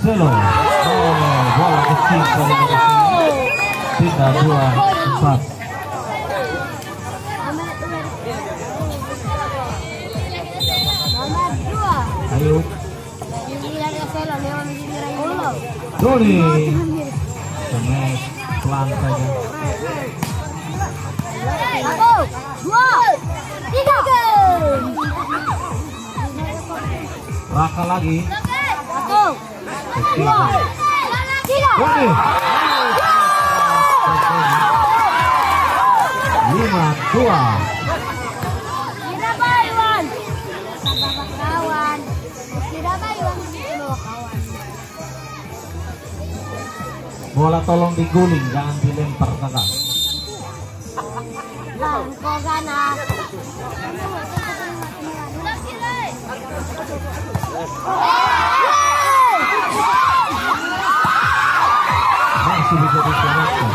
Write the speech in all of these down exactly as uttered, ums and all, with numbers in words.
Marcelo. Oh, bola kecil dari tiga dua empat. Ayo. Doni. Semes pelan saja. Satu, dua, tiga. Raka lagi. Satu, dua, tiga. Doni. Lima dua. Tidak bayuan. Sabar kawan. Tidak bayuan. Kawan. Bola tolong diguling, jangan dilempar kakak. Bangko ganas. Masih bisa diselamatkan.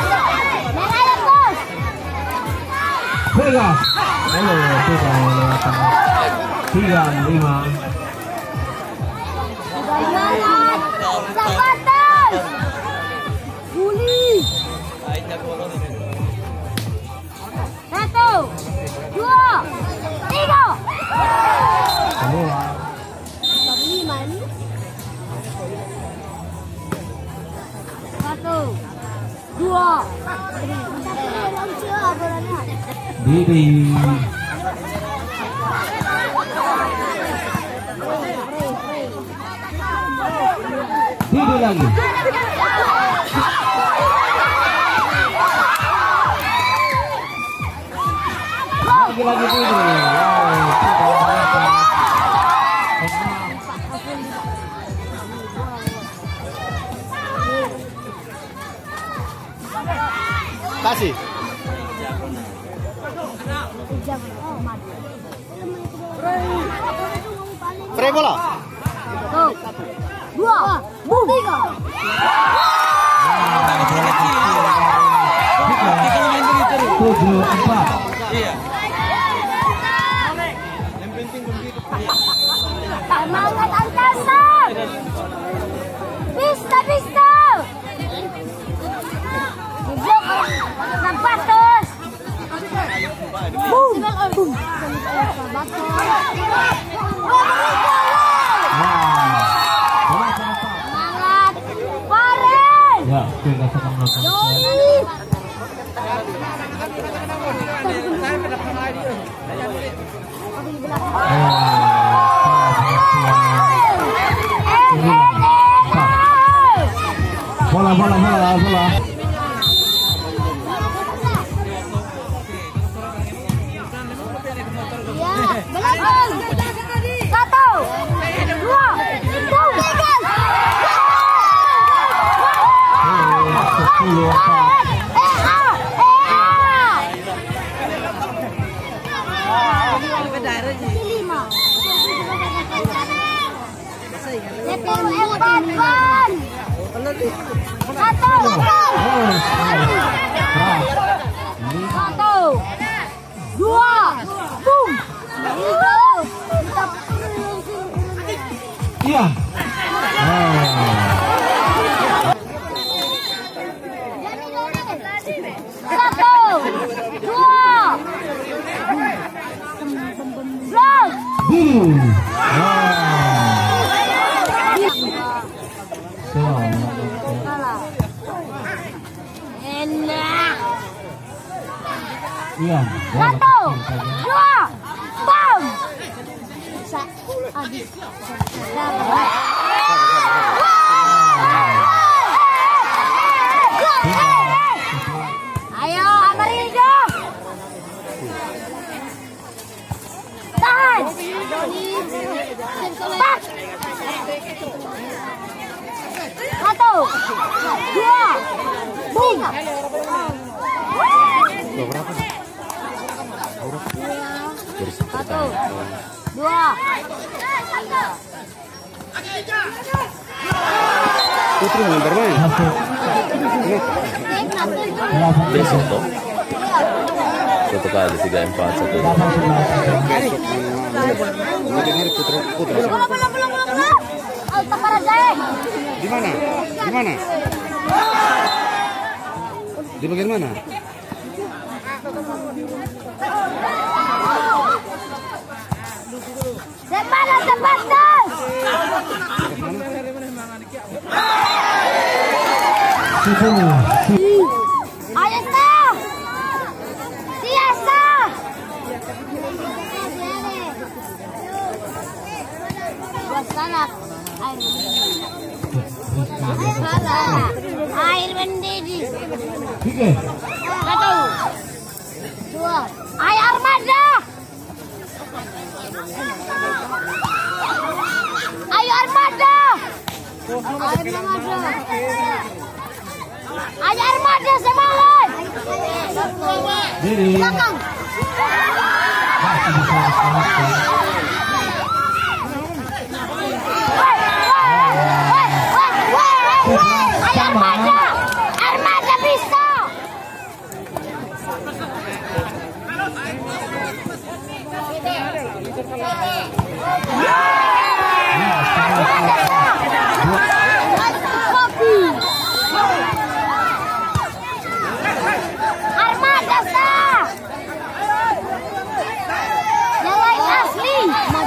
Vegas. Halo, tiga lewat tengah. Tiga lima. Jangan. Sabatan. Guli. Satu, dua, tiga. Keluar. Satu, dua, Didi. Didi lagi. Lagi-lagi Didi. Wow, kasih. Pre bola. Satu, dua, tiga. Tujuh empat. Semangat angkatan. Bisa, bisa. Sapatos. Boom. Boom. Semangat. Paren. Ya, kita sedang melakukan. Doni. Bola, bola, bola, bola. Ya, belakang. Satu, dua, tiga. Sepuluh empat. Lima. Sepuluh empat. Satu, satu, dua, boom. Iya. Satu, dua, belas. Boom. Enak. Iya. Satu, dua, bam. Bisa habis. Ayo, Amarillo. Tahan. Pak. Satu, dua, boom. Satu, dua, Putri yang bermain. Besok toh satu kali tiga empat satu. Putri Putri. Belum, belum, belum, belum, belum. Alta para saya. Gimana? Gimana? Di bagian mana? Sepanas, sepanas. Ayo stop. Siasa. Wassalam. Air mendidih. Tiga. Satu. Dua. Air armada. Ayo armada. Ayo armada. Ayo armada semangat. Diri. Belakang. Masih bisa diselamatkan. Woi, woi, woi, woi, woi. Ayo armada. Armada bisa. Armada sah. Yang lain asli.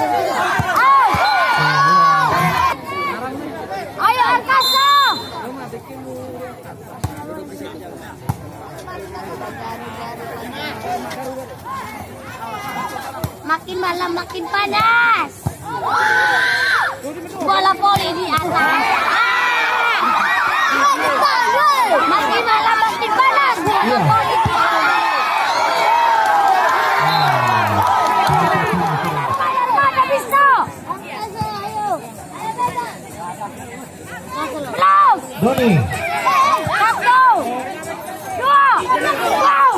Ayo Arkasa. Makin malam makin panas. Bola voli di atas. Makin malam makin panas. Bola voli di atas. Armada bisa. Belum. Doni. Satu. Dua. Wow.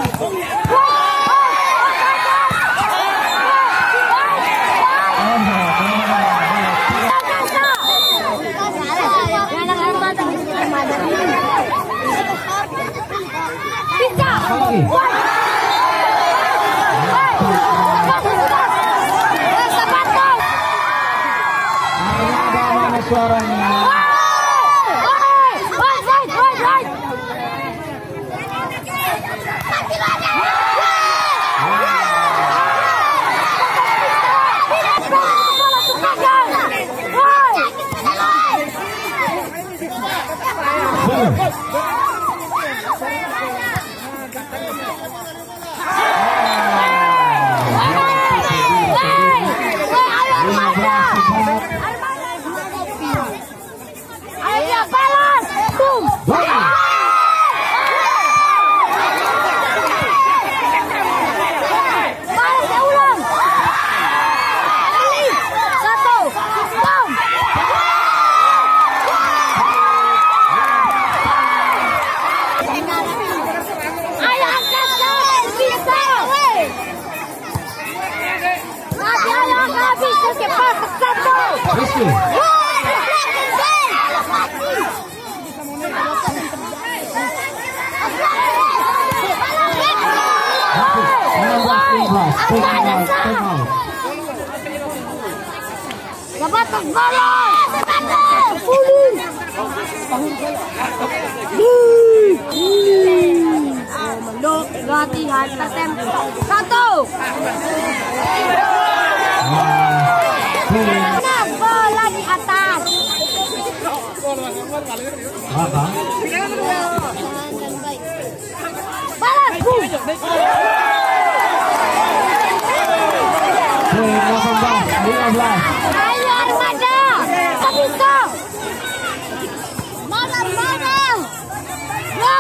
Armada mana suaranya? Ayo balas, boom. Balas ya ulang. Satu, boom. Ayo Angkasa, bisa. Nanti ayo habis cepat satu. Rizky. Dapat bola. Meluk latihan tertempo. Satu. Nah, bola di atas. Apa? Balas. Boom. delapan belas, lima belas. Ayo Armada. Bisa. Mana mana. Go.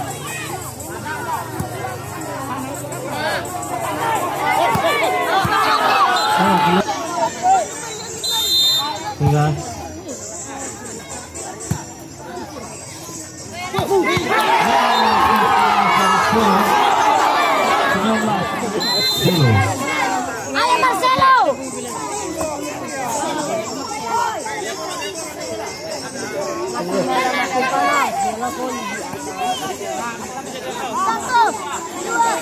Tiga. Ayo Marcelo. Satu, dua,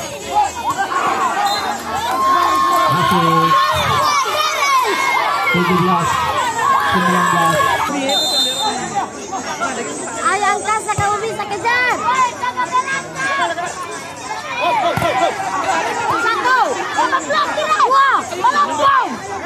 Masih tujuh belas, sembilan belas. Satu. Dua. Melempung.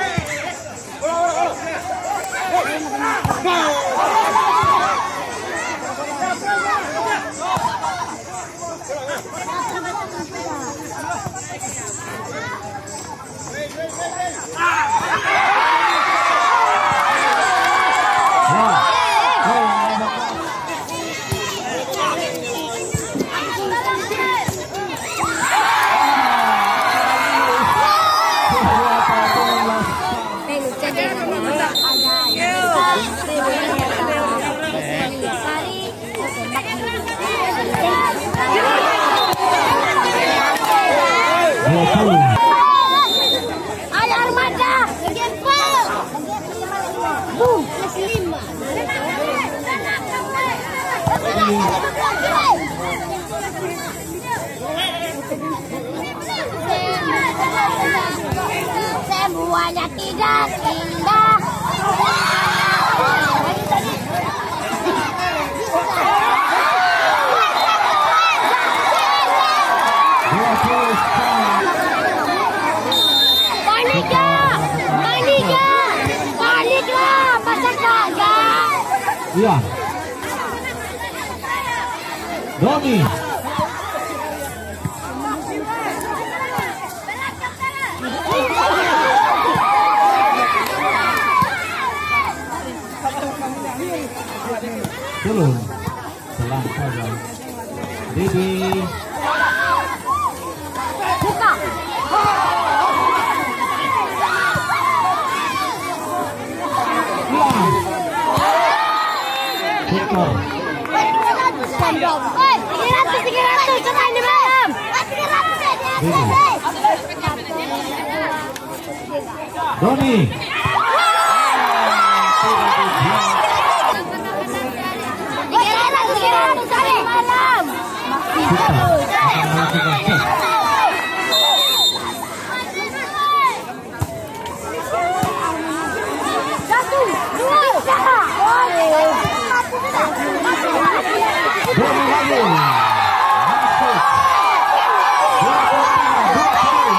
Ayo Armada, boom, lima. Semuanya tidak indah. Iya. Doni. Dulu. Pelan saja. Didi. Buka. Iya. Hei, tiga ratus, tiga ratus, coba ini malam. tiga ratus Doni. tiga ratus, tiga ratus, hari malam. Satu, dua, tiga. Doni lagi. Masuk. Dua puluh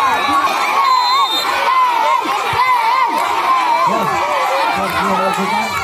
Dua.